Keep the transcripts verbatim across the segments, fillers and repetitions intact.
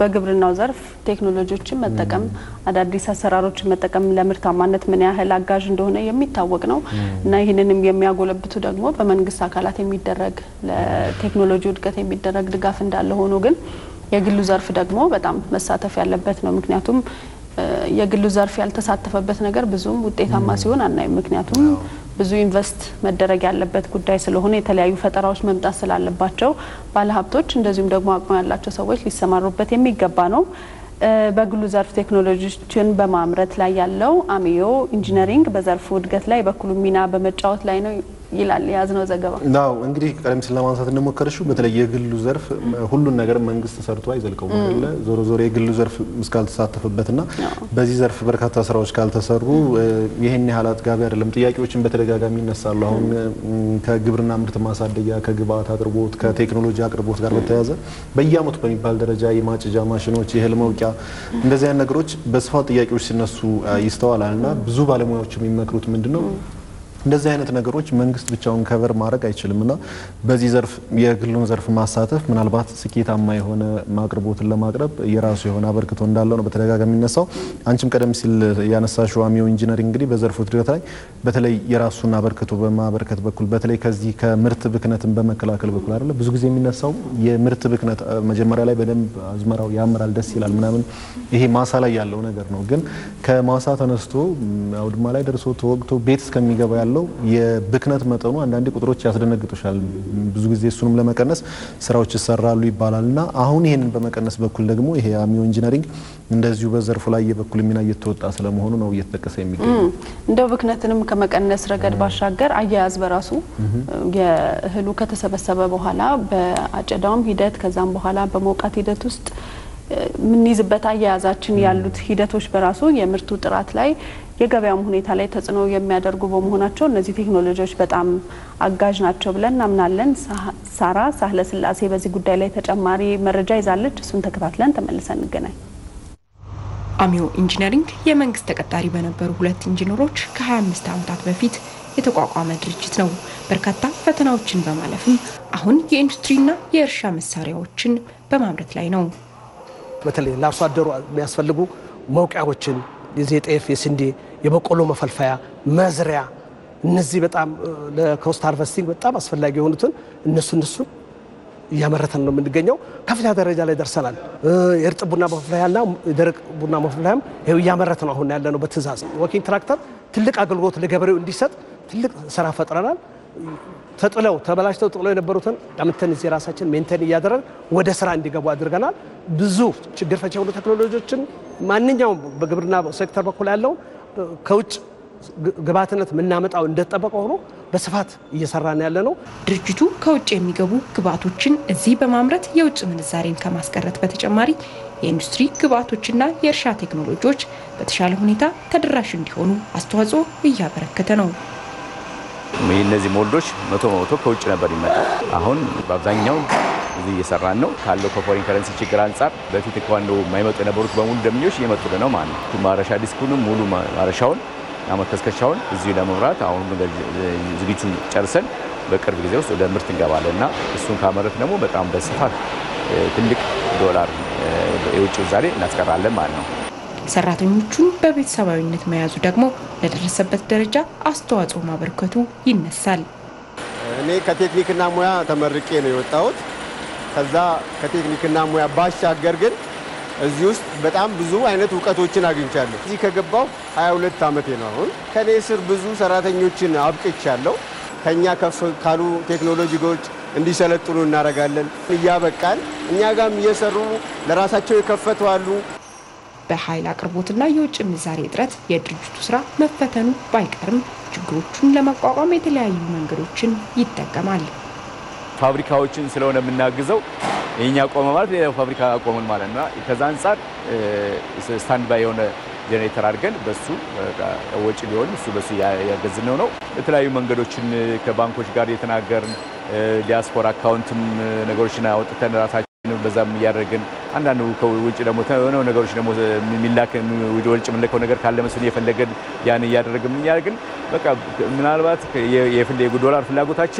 በግብርናው ዘርፍ ቴክኖሎጂዎችን መጠቀም አዳዲስ አሰራሮችን መጠቀም ለምርታማነት ምን ያህል አጋዥ እንደሆነ የሚታወቅ ነው እና ይሄንንም የሚያጎለብቱ ደግሞ በመንግስት አካላት የሚደረግ ለቴክኖሎጂ እድገት የሚደረግ ድጋፍ እንዳለ ሆኖ ግን የግሉ ዘርፍ ደግሞ በጣም መሳተፍ ያለበት ነው ምክንያቱም የግሉ ዘርፍ ያልተሳተፈበት ነገር ብዙም ውጤታማ ሲሆን አናይም ምክንያቱም ብዙ ኢንቨስት መደረግ ያለበት ጉዳይ ስለሆነ የተለያዩ ፈጠራዎች መምጣት ስላለባቸው ባለሀብቶች እንደዚሁም ደግሞ አቅም ያላቸው ሰዎች ሊሰማሩበት የሚገባ ነው በግሉ ዘርፍ ቴክኖሎጂዎችን በማምረት ላይ ያለው አሚዮ ኢንጂነሪንግ በዘርፉ እድገት ላይ በኩሉ ሚና በመጫወት ላይ ነው ይላል ያዝነው ዘገባ ነው እንግዲህ ቀደም ሲል ለማንሳት እንደሞከረሽው በተለይ የግሉ ዘርፍ ሁሉን ነገር መንግስት ሰርቶ አይዘልቀውም አይደለ ዞሮ ዞሮ የግሉ ዘርፍ እስካል ተሳተፈበትና በዚህ ዘርፍ በርካታ ስራዎች ካልተሰሩ ይሄን ያህላት ጋቢ አይደለም ጥያቄዎችን በተደጋጋሚ ይነሳሉ አሁን ከግብርና ምርት ማሳደጊያ ከግብአት አቅርቦት ከቴክኖሎጂ አቅርቦት ጋር በተያያዘ በየአመቱ በሚባል ደረጃ የማጭጃ ማሽኖች የህል መውቂያ እንደዚህ አይነት ነገሮች በስፋት ጥያቄዎች ሲነሱ ይስተዋላልና ብዙ ባለሙያዎች የሚመክሩት ምንድነው እንደዚህ አይነት ነገሮች መንግስት ብቻውን ከቨር ማድረግ አይችልምና በዚህ ዘርፍ የግሉን ዘርፍ ማሳተፍ ምናልባት ስኬታማ የሆነ ማቅረቦትን ለማቅረብ የራሱ የሆነ አበርክቶ እንዳለው ነው በተደጋጋሚ የሚነሳው አንቺም ቀደም ሲል ያነሳሽው አሚዮ ኢንጂነሪንግ እንግዲህ በዘርፉ እድገት ላይ በተለይ የራሱን አበርክቶ በማበርከት በኩል በተለይ ከዚህ ከምርት ብክነትን በመከላከል በኩል አይደለ ብዙ ጊዜ የሚነሳው የምርት ብክነት መጀመሪያ ላይ በደንብ አዝመራው ያምራል ደስ ይላል ምናምን ይሄ ማሳ ላይ ያለው ነገር ነው ግን ከማሳ ተነስቶ አውድማ ላይ ደርሶ ተወግቶ ቤት እስከሚገባ ያለው የብክነት መጠኑ አንዳንዴ ቁጥሮች ያስደነግጡሻል ብዙ ጊዜ እሱንም ለመቀነስ ስራዎች ይሰራሉ ይባላልና አሁን ይሄንን በመቀነስ በኩል ደግሞ ይሄ አሚዮ ኢንጂነሪንግ እንደዚሁ በዘርፉ ላይ የበኩል ሚና እየተወጣ ስለመሆኑ ነው እየተጠቀሰ የሚገኘው እንደው ብክነትንም ከመቀነስ ረገድ ባሻገር አያያዝ በራሱ የእህሉ ከተሰበሰበ በኋላ በአጨዳውም ሂደት ከዛም በኋላ በመውቃት ሂደት ውስጥ ምን ይዝበት አያያዛችን ያሉት ሂደቶች በራሱ የምርቱ ጥራት ላይ የገበያም ሁኔታ ላይ ተጽኖ የሚያደርጉ በመሆናቸው እነዚህ ቴክኖሎጂዎች በጣም አጋዥ ናቸው ብለን እናምናለን ሳራ ሳህለ ስላሴ በዚህ ጉዳይ ላይ ተጨማሪ መረጃ ይዛለች እሱን ተከታትለን ተመልሰን እንገናኝ አሚዮ ኢንጂነሪንግ የመንግስት ተቀጣሪ በነበሩ ሁለት ኢንጂነሮች ከ25 ዓመታት በፊት የተቋቋመ ድርጅት ነው በርካታ ፈተናዎችን በማለፍም አሁን የኢንዱስትሪና የእርሻ መሳሪያዎችን በማምረት ላይ ነው በተለይ ለአርሶ አደሩ የሚያስፈልጉ መውቂያዎችን የጤፍ የስንዴ የበቆሎ መፈልፈያ መዝሪያ እነዚህ በጣም ለኮስት ሃርቨስቲንግ በጣም አስፈላጊ የሆኑትን እነሱ እነሱ ያመረተን ነው የምንገኘው ከፍተኛ ደረጃ ላይ ደርሰናል የእርጥብ ቡና መፈልፈያና የደረቅ ቡና መፈልፈያም ይሄው ያመረተ ነው አሁን ያለነው በትዛዝ ወኪንግ ትራክተር ትልቅ አገልግሎት ለገበሬው እንዲሰጥ ትልቅ ስራ ፈጥረናል ተጥለው ተበላሽተው ጥለው የነበሩትን አምተን እዚህ ራሳችን ሜንቴን ያደረግን ወደ ስራ እንዲገቡ አድርገናል ብዙ ችግር ፈቺ የሆኑ ቴክኖሎጂዎችን ማንኛውም በግብርና ሴክተር በኩል ያለው ከውጭ ግብአትነት ምናመጣው እንደተጠበቀው ሆኖ በስፋት እየሰራን ያለ ነው ድርጅቱ ከውጭ የሚገቡ ግብአቶችን እዚህ በማምረት የውጭ ምንዛሬን ከማስቀረት በተጨማሪ የኢንዱስትሪ ግብአቶችና የእርሻ ቴክኖሎጂዎች በተሻለ ሁኔታ ተደራሽ እንዲሆኑ አስተዋጽኦ እያበረከተ ነው እነዚህ ሞልዶች መቶ መቶ ከውጭ ነበር ይመጣው አሁን በአብዛኛው እዚህ እየሰራን ነው ካለው ከፎሬን ከረንሲ ችግር አንፃር በፊት እንኳን ነው የማይመጡ የነበሩት በሙሉ ደምኞች እየመጡ ነው ማለት ነው ማረሻ ዲስኩንም ሙሉ ማረሻውን አመከስከሻውን እዚህ ለመምራት አሁን ዝግጁ ጨርሰን በቅርብ ጊዜ ውስጥ ወደ ምርት እንገባለንና እሱን ካመረት ደግሞ በጣም በስፋት ትልቅ ዶላር የውጭ ዛሬ እናስቀራለን ማለት ነው ሰራተኞቹን በቤተሰባዊነት መያዙ ደግሞ ለደረሰበት ደረጃ አስተዋጽኦ ማበርከቱ ይነሳል እኔ ከቴክኒክና ሙያ ተመርቄ ነው የወጣሁት ከዛ ከቴክኒክና ሙያ ባሻገር ግን እዚህ ውስጥ በጣም ብዙ አይነት ዕውቀቶችን አግኝቻለሁ እዚህ ከገባው ሃያ ሁለት አመቴ ነው አሁን ከኔ ስር ብዙ ሰራተኞችን አብቅቻለሁ ከኛ ከፍ ካሉ ቴክኖሎጂዎች እንዲሰለጥኑ እናረጋለን ያበቃል እኛ ጋርም እየሰሩ ለራሳቸው የከፈቱ አሉ በኃይል አቅርቦትና የውጭ ምንዛሬ እጥረት የድርጅቱ ስራ መፈተኑ ባይቀርም ችግሮቹን ለማቋቋም የተለያዩ መንገዶችን ይጠቀማል ፋብሪካዎችን ስለሆነ የምናግዘው የኛ ቆመ ማለት የፋብሪካ ቆመን ማለት ነው ከዛ አንፃር ስታንድ ባይ የሆነ ጄኔሬተር አድርገን በሱ ወጪ ሊሆን እሱ በሱ ያገዝነው ነው የተለያዩ መንገዶችን ከባንኮች ጋር የተናገርን ዲያስፖራ አካውንትም ነገሮችን አውጥተን ራሳችን በዛም ያደረግን አንዳንዱ ከውጭ ደግሞ ተሆነው ነገሮች ደግሞ ሚላክ ወጪ ምንለከው ነገር ካለ መስል የፈለገን ያን ያደረግን ያደረግን በቃ ምናልባት የፍሌ ዶላር ፍላጎታችን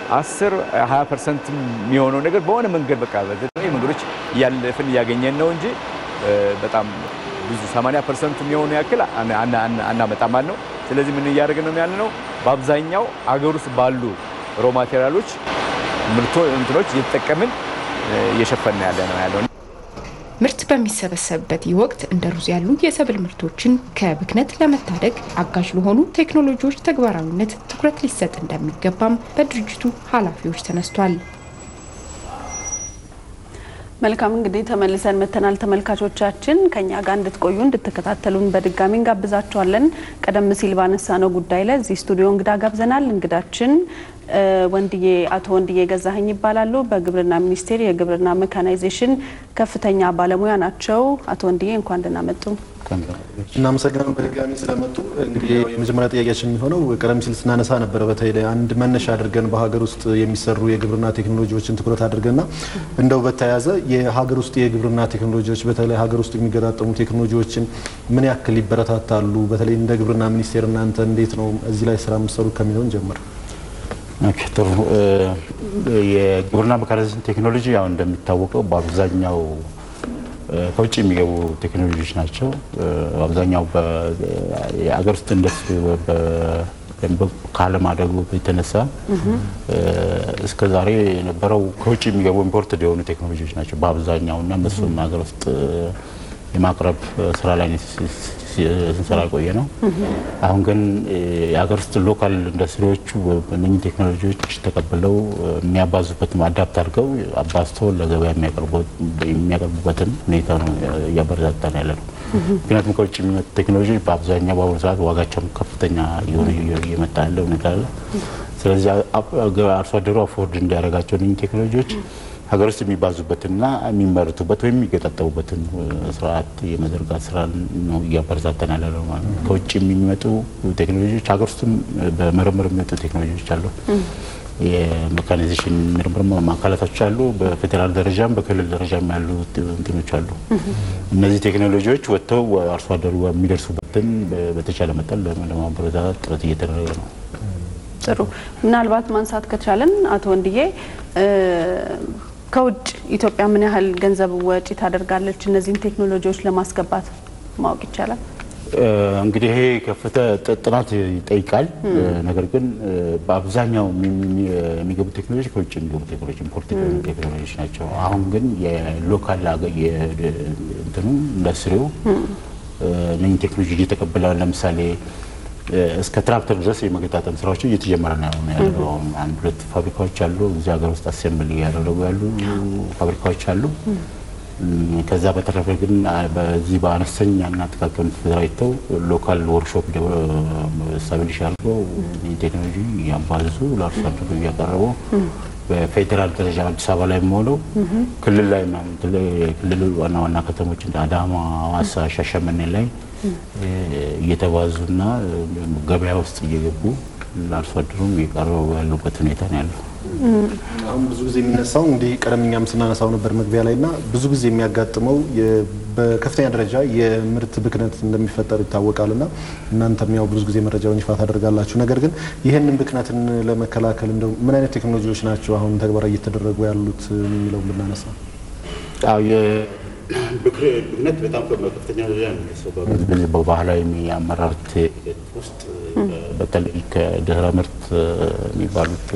አስር ሃያ ፐርሰንት የሚሆነው ነገር በሆነ መንገድ በቃ በተለይ መንገዶች ያለፍን ያገኘን ነው እንጂ በጣም ብዙ ሰማንያ ፐርሰንት የሚሆነው ያክል አናመጣም ማለት ነው። ስለዚህ ምን እያደረግን ነው ያለነው በአብዛኛው አገር ውስጥ ባሉ ሮ ማቴሪያሎች ምርቶ እንትኖች እየተጠቀምን እየሸፈንን ያለ ነው ያለው። ምርት በሚሰበሰብበት ወቅት እንደ ሩዝ ያሉ የሰብል ምርቶችን ከብክነት ለመታደግ አጋዥ ለሆኑ ቴክኖሎጂዎች ተግባራዊነት ትኩረት ሊሰጥ እንደሚገባም በድርጅቱ ኃላፊዎች ተነስቷል። መልካም እንግዲህ ተመልሰን መተናል። ተመልካቾቻችን ከኛ ጋር እንድትቆዩ እንድትከታተሉን በድጋሚ እንጋብዛችኋለን። ቀደም ሲል ባነሳነው ጉዳይ ላይ እዚህ ስቱዲዮ እንግዳ ጋብዘናል። እንግዳችን ወንድዬ አቶ ወንድዬ ገዛኸኝ ይባላሉ። በግብርና ሚኒስቴር የግብርና ሜካናይዜሽን ከፍተኛ ባለሙያ ናቸው። አቶ ወንድዬ እንኳን ደህና መጡ። እናመሰግናለን በድጋሚ ስለመጡ። እንግዲህ የመጀመሪያ ጥያቄያችን የሚሆነው ቀደም ሲል ስናነሳ ነበር በተለይ አንድ መነሻ አድርገን በሀገር ውስጥ የሚሰሩ የግብርና ቴክኖሎጂዎችን ትኩረት አድርገንና እንደው በተያያዘ የሀገር ውስጥ የግብርና ቴክኖሎጂዎች በተለይ ሀገር ውስጥ የሚገጣጠሙ ቴክኖሎጂዎችን ምን ያክል ይበረታታሉ? በተለይ እንደ ግብርና ሚኒስቴር እናንተ እንዴት ነው እዚህ ላይ ስራ የምትሰሩት ከሚለውን ጀምር። ኦኬ ጥሩ። የግብርና ሜካናይዜሽን ቴክኖሎጂ ያው እንደሚታወቀው በአብዛኛው ከውጭ የሚገቡ ቴክኖሎጂዎች ናቸው። አብዛኛው በአገር ውስጥ ኢንዱስትሪ ካለማደጉ የተነሳ እስከዛሬ የነበረው ከውጭ የሚገቡ ኢምፖርት የሆኑ ቴክኖሎጂዎች ናቸው በአብዛኛውና እነሱም ሀገር ውስጥ የማቅረብ ስራ ላይ ስንሰራ ቆየ ነው። አሁን ግን የሀገር ውስጥ ሎካል ኢንዱስትሪዎቹ እነኚህ ቴክኖሎጂዎች ተቀብለው የሚያባዙበት አዳፕት አድርገው አባዝተው ለገበያ የሚያቀርቡበትን ሁኔታ ነው እያበረታታን ያለ ነው። ምክንያቱም ከውጭ የሚመጡ ቴክኖሎጂ በአብዛኛው በአሁኑ ሰዓት ዋጋቸው ከፍተኛ የሆነ እየመጣ ያለ ሁኔታ አለ። ስለዚህ አርሶ አደሩ አፎርድ እንዲያደርጋቸው እነኚህ ቴክኖሎጂዎች ሀገር ውስጥ የሚባዙበትና የሚመረቱበት ወይም የሚገጣጠሙበትን ስርዓት የመዘርጋት ስራ ነው እያበረታታን ያለ ነው ማለት ነው። ከውጭ የሚመጡ ቴክኖሎጂዎች ሀገር ውስጥም በምርምር የሚመጡ ቴክኖሎጂዎች አሉ። የሜካናይዜሽን ምርምር ማዕከላቶች አሉ። በፌዴራል ደረጃም በክልል ደረጃም ያሉ እንትኖች አሉ። እነዚህ ቴክኖሎጂዎች ወጥተው አርሶ አደሩ የሚደርሱበትን በተቻለ መጠን ለማበረታታት ጥረት እየተደረገ ነው። ጥሩ። ምናልባት ማንሳት ከቻለን አቶ ወንድዬ ከውጭ ኢትዮጵያ ምን ያህል ገንዘብ ወጪ ታደርጋለች እነዚህን ቴክኖሎጂዎች ለማስገባት ማወቅ ይቻላል? እንግዲህ ይሄ ከፍተ ጥናት ይጠይቃል። ነገር ግን በአብዛኛው የሚገቡ ቴክኖሎጂ ከውጭ የሚገቡ ቴክኖሎጂ ኢምፖርት ቴክኖሎጂዎች ናቸው። አሁን ግን የሎካል እንትኑ ኢንዱስትሪው እነኚህ ቴክኖሎጂ እየተቀበለ ለምሳሌ እስከ ትራክተር ድረስ የመገጣጠም ስራዎች እየተጀመረ ነው ያለው። አንድ ሁለት ፋብሪካዎች አሉ እዚህ ሀገር ውስጥ አሴምብሊ ያደረጉ ያሉ ፋብሪካዎች አሉ። ከዛ በተረፈ ግን በዚህ በአነስተኛና ጥቃቅን ተደራጅተው ሎካል ወርክሾፕ ስታብሊሽ አድርገው ቴክኖሎጂ ያባዙ ለአርሶ አደሩ እያቀረቡ በፌዴራል ደረጃ አዲስ አበባ ላይ ሆነው ክልል ላይ ክልል ዋና ዋና ከተሞች እንደ አዳማ፣ ሐዋሳ፣ ሻሸመኔ ላይ እየተባዙና ገበያ ውስጥ እየገቡ ለአርሶ አደሩ እየቀረቡ ያሉበት ሁኔታ ነው ያለው። አሁን ብዙ ጊዜ የሚነሳው እንግዲህ ቀደምኛም ስናነሳው ነበር መግቢያ ላይና ብዙ ጊዜ የሚያጋጥመው በከፍተኛ ደረጃ የምርት ብክነት እንደሚፈጠር ይታወቃልና እናንተም ያው ብዙ ጊዜ መረጃውን ይፋ ታደርጋላችሁ። ነገር ግን ይሄንን ብክነትን ለመከላከል እንደው ምን አይነት ቴክኖሎጂዎች ናቸው አሁን ተግባራዊ እየተደረጉ ያሉት የሚለው ብናነሳ? አው የብክነት በጣም ከፍተኛ ደረጃ ነው። በባህላዊ የአመራረት ውስጥ በተለይ ከድህረ ምርት የሚባሉት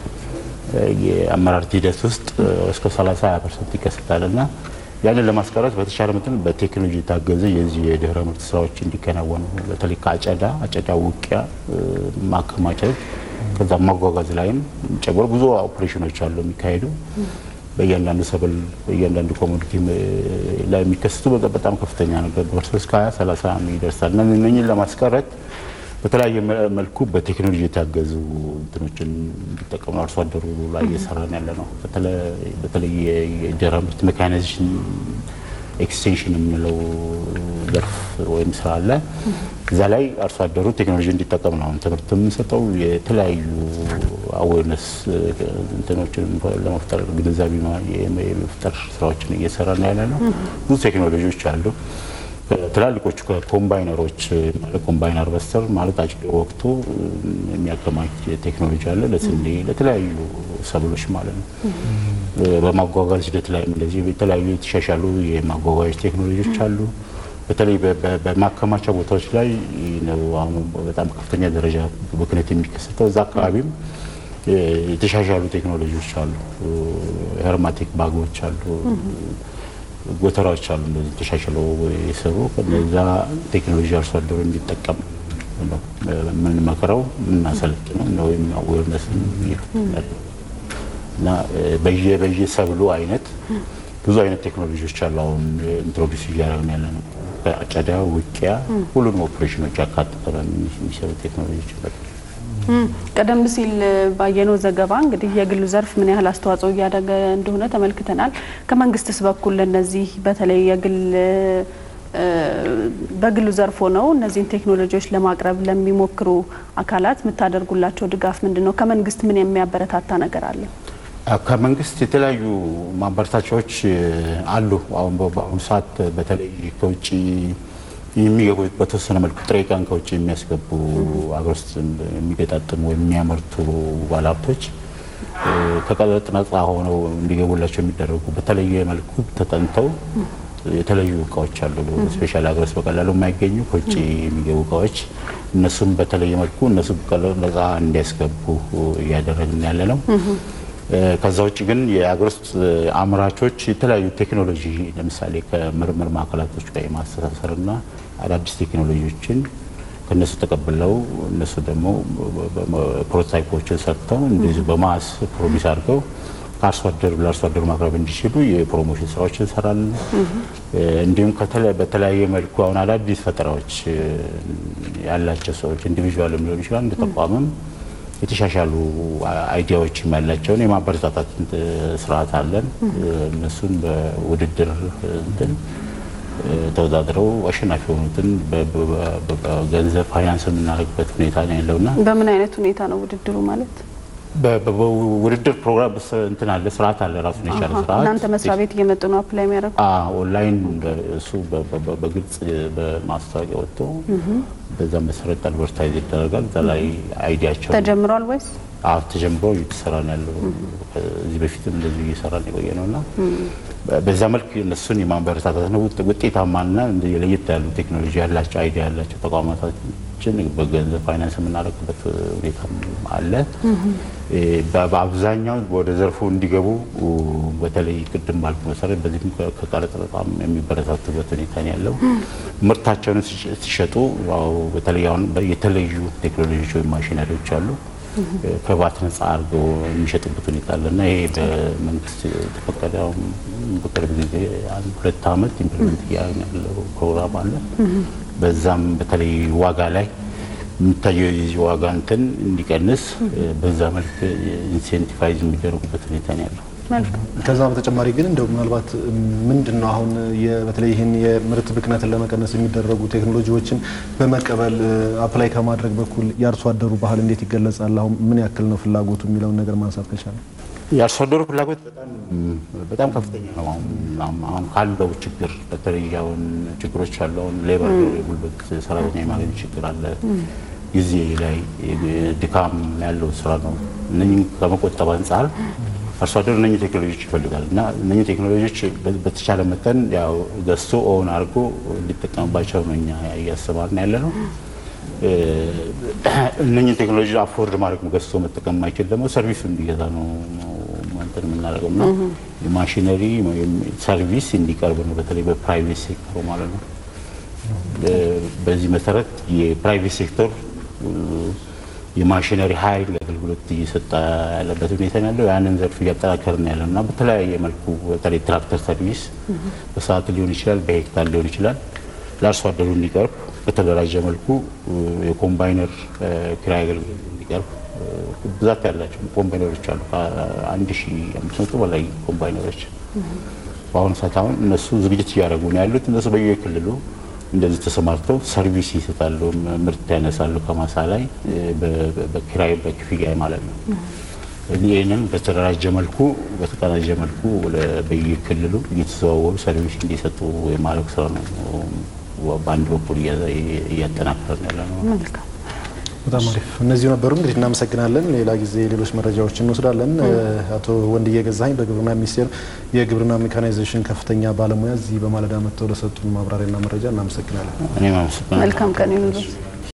የአመራረት ሂደት ውስጥ እስከ ሰላሳ ፐርሰንት ይከሰታልና ያንን ለማስቀረት በተሻለ መጠን በቴክኖሎጂ የታገዘ የዚህ የድህረ ምርት ስራዎች እንዲከናወኑ በተለይ ከአጨዳ አጨዳ ውቂያ ማከማቸት ከዛ ማጓጓዝ ላይም ጨምሮ ብዙ ኦፕሬሽኖች አሉ የሚካሄዱ በእያንዳንዱ ሰብል በእያንዳንዱ ኮሞዲቲ ላይ የሚከሰቱ በጣም ከፍተኛ ነገር በርሶስ ከሀያ ሰላሳ ይደርሳል። እና እነኚህን ለማስቀረት በተለያየ መልኩ በቴክኖሎጂ የታገዙ እንትኖችን እንዲጠቀሙ አርሶ አደሩ ላይ እየሰራን ያለ ነው። በተለይ የድህረ ምርት ሜካናይዜሽን ኤክስቴንሽን የምንለው ዘርፍ ወይም ስራ አለ። እዛ ላይ አርሶ አደሩ ቴክኖሎጂ እንዲጠቀም ነው ትምህርት የምንሰጠው። የተለያዩ አዌርነስ እንትኖችን ለመፍጠር ግንዛቤ የመፍጠር ስራዎችን እየሰራን ያለ ነው። ብዙ ቴክኖሎጂዎች አሉ። ትላልቆቹ ኮምባይነሮች ማለት ኮምባይነር በስተር ማለት አጭዶ ወቅቱ የሚያከማች ቴክኖሎጂ አለ ለስንዴ ለተለያዩ ሰብሎች ማለት ነው። በማጓጓዝ ሂደት ላይ እንደዚህ የተለያዩ የተሻሻሉ የማጓጓዝ ቴክኖሎጂዎች አሉ። በተለይ በማከማቻ ቦታዎች ላይ ነው አሁን በጣም ከፍተኛ ደረጃ ብክነት የሚከሰተው። እዛ አካባቢም የተሻሻሉ ቴክኖሎጂዎች አሉ። ሄርማቲክ ባጎች አሉ፣ ጎተራዎች አሉ እንደዚህ ተሻሽለው የሰሩ ከነዛ ቴክኖሎጂ አርሶ አደሩ እንዲጠቀም ነው ምን መከራው ምን አሰልጥነው ነው የሚያወርነስ እና በየ በየ ሰብሉ አይነት ብዙ አይነት ቴክኖሎጂዎች አሉ አሁን ኢንትሮዲዩስ እያደረግን ያለ ነው። አጨዳ ውቂያ ሁሉንም ኦፕሬሽኖች ያካተተ የሚሰሩ ቴክኖሎጂዎች አሉ። ቀደም ሲል ባየነው ዘገባ እንግዲህ የግሉ ዘርፍ ምን ያህል አስተዋጽኦ እያደረገ እንደሆነ ተመልክተናል። ከመንግስትስ በኩል ለነዚህ በተለይ የግል በግሉ ዘርፍ ሆነው እነዚህን ቴክኖሎጂዎች ለማቅረብ ለሚሞክሩ አካላት የምታደርጉላቸው ድጋፍ ምንድነው? ከመንግስት ምን የሚያበረታታ ነገር አለ? ከመንግስት የተለያዩ ማበረታቻዎች አሉ። አሁን በአሁኑ ሰዓት በተለይ ከውጭ የሚገቡ በተወሰነ መልኩ ጥሬ ዕቃን ከውጭ የሚያስገቡ አገር ውስጥ የሚገጣጥሙ የሚያመርቱ ባለሀብቶች ከቀረጥ ነፃ ሆነው እንዲገቡላቸው የሚደረጉ በተለየ መልኩ ተጠንተው የተለዩ እቃዎች አሉ። ስፔሻል አገር ውስጥ በቀላሉ የማይገኙ ከውጭ የሚገቡ እቃዎች እነሱም በተለየ መልኩ እነሱ በቀላሉ ነፃ እንዲያስገቡ እያደረግን ያለ ነው። ከዛ ውጭ ግን የአገር ውስጥ አምራቾች የተለያዩ ቴክኖሎጂ ለምሳሌ ከምርምር ማዕከላቶች ጋር የማስተሳሰርና አዳዲስ ቴክኖሎጂዎችን ከነሱ ተቀብለው እነሱ ደግሞ ፕሮቶታይፖችን ሰርተው እንደዚህ በማስ ፕሮዲዩስ አድርገው ከአርሶ አደር ለአርሶ አደር ማቅረብ እንዲችሉ የፕሮሞሽን ስራዎችን እንሰራለን። እንዲሁም በተለያየ መልኩ አሁን አዳዲስ ፈጠራዎች ያላቸው ሰዎች ኢንዲቪዥዋልም ሊሆን ይችላል እንደ ተቋምም የተሻሻሉ አይዲያዎችም ያላቸውን የማበረታታት ስርዓት አለን። እነሱን በውድድር እንትን ተወዳድረው አሸናፊ የሆኑትን በገንዘብ ፋይናንስ የምናደርግበት ሁኔታ ነው ያለውና በምን አይነት ሁኔታ ነው ውድድሩ ማለት? በውድድር ፕሮግራም እንትን አለ ስርዓት አለ ራሱን የቻለ ስርዓት። እናንተ መስሪያ ቤት እየመጡ ነው አፕላይ የሚያደርጉ? አዎ ኦንላይን እሱ በግልጽ በማስታወቂያ ወጥቶ በዛ መሰረት አድቨርታይዝ ይደረጋል። እዛ ላይ አይዲያቸው ተጀምሯል ወይስ? አዎ ተጀምሮ እየተሰራ ነው ያለው። እዚህ በፊትም እንደዚህ እየሰራ ነው የቆየ ነውና በዛ መልክ እነሱን የማበረታታት ነው። ውጤታማና ለየት ያሉ ቴክኖሎጂ ያላቸው አይዲያ ያላቸው ተቋማቶችን በገንዘብ ፋይናንስ የምናደርግበት ሁኔታ አለ። በአብዛኛው ወደ ዘርፉ እንዲገቡ በተለይ ቅድም ባልኩ መሰረት በዚህም ከቀረጥ በጣም የሚበረታቱበት ሁኔታ ነው ያለው። ምርታቸውን ሲሸጡ በተለይ አሁን የተለዩ ቴክኖሎጂዎች ወይም ማሽነሪዎች አሉ ከባት ነፃ አድርገው የሚሸጡበት ሁኔታ አለና ይሄ በመንግስት የተፈቀደው በቅርብ ጊዜ አንድ ሁለት ዓመት ኢምፕሊመንት ያለው ፕሮግራም አለ። በዛም በተለይ ዋጋ ላይ የሚታየው የዚህ ዋጋ እንትን እንዲቀንስ በዛ መልክ ኢንሴንቲቫይዝ የሚደረጉበት ሁኔታ ነው ያለው። ከዛ በተጨማሪ ግን እንደው ምናልባት ምንድነው አሁን በተለይ ይሄን የምርት ብክነትን ለመቀነስ የሚደረጉ ቴክኖሎጂዎችን በመቀበል አፕላይ ከማድረግ በኩል የአርሶ አደሩ ባህል እንዴት ይገለጻል? አሁን ምን ያክል ነው ፍላጎቱ የሚለውን ነገር ማንሳት ከቻለ። የአርሶ አደሩ ፍላጎት በጣም በጣም ከፍተኛ ነው። አሁን ካለው ችግር በተለይ አሁን ችግሮች አሉ። አሁን ሌበር የጉልበት ሰራተኛ የማግኘት ችግር አለ። ጊዜ ላይ ድካም ያለው ስራ ነው። እነኚህ ከመቆጠብ አንጻር አርሶ አደሩ እነኚህ ቴክኖሎጂዎች ይፈልጋል እና እነኚህ ቴክኖሎጂዎች በተቻለ መጠን ያው ገዝቶ ኦን አድርጎ እንዲጠቀምባቸው ነው እኛ እያሰባን ያለ ነው። እነኚህ ቴክኖሎጂ አፎርድ ማድረግ ገዝቶ መጠቀም የማይችል ደግሞ ሰርቪሱ እንዲገዛ ነው እንትን የምናደርገው እና የማሽነሪ ሰርቪስ እንዲቀርብ ነው በተለይ በፕራይቬት ሴክተሩ ማለት ነው። በዚህ መሰረት የፕራይቬት ሴክተር የማሽነሪ ኃይል አገልግሎት እየሰጠ ያለበት ሁኔታ ነው ያለው። ያንን ዘርፍ እያጠናከርን ያለው እና በተለያየ መልኩ በተለይ ትራክተር ሰርቪስ በሰዓት ሊሆን ይችላል በሄክታር ሊሆን ይችላል ለአርሶ አደሩ እንዲቀርብ በተደራጀ መልኩ የኮምባይነር ኪራይ አገልግሎት እንዲቀርብ ብዛት ያላቸው ኮምባይነሮች አሉ። ከአንድ ሺህ አምስት መቶ በላይ ኮምባይነሮች በአሁኑ ሰዓት አሁን እነሱ ዝግጅት እያደረጉ ነው ያሉት። እነሱ በየክልሉ እንደዚህ ተሰማርተው ሰርቪስ ይሰጣሉ፣ ምርት ያነሳሉ ከማሳ ላይ በኪራይ በክፍያ ማለት ነው። ይህንን በተደራጀ መልኩ በተቀናጀ መልኩ በየክልሉ እየተዘዋወሩ ሰርቪስ እንዲሰጡ የማድረግ ስራ ነው በአንድ በኩል እያጠናከርን ያለ ነው። መልካም በጣም አሪፍ። እነዚህ ነበሩ እንግዲህ እናመሰግናለን። ሌላ ጊዜ ሌሎች መረጃዎችን እንወስዳለን። አቶ ወንድዬ ገዛኸኝ በግብርና ሚኒስቴር የግብርና ሜካናይዜሽን ከፍተኛ ባለሙያ እዚህ በማለዳ መጥተው ለሰጡን ማብራሪያና መረጃ እናመሰግናለን። እኔም አመሰግናለሁ። መልካም ቀን ይሁንልዎት።